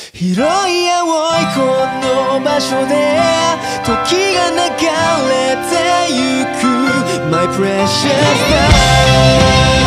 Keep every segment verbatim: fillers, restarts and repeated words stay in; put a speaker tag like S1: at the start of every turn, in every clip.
S1: 広い青いこの場所で時が流れてゆく My precious life。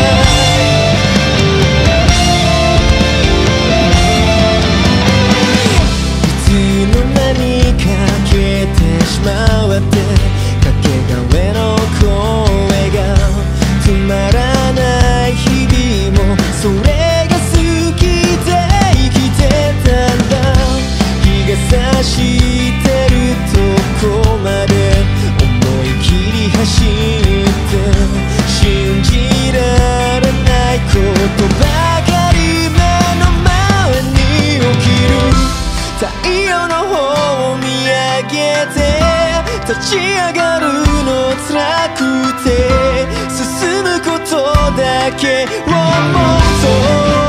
S1: いつの間にか消えてしまってかけがえの声が止まらない日々もそれが好きで生きてたんだ。日が差してるとこまで思い切り走って信じられないことばかり目の前に起きる。太陽の方を見上げて立ち上がるの辛くて進むことだけを思うと